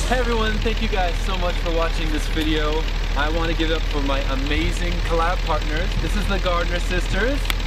Hey everyone, thank you guys so much for watching this video. I want to give it up for my amazing collab partners. This is the Gardner sisters.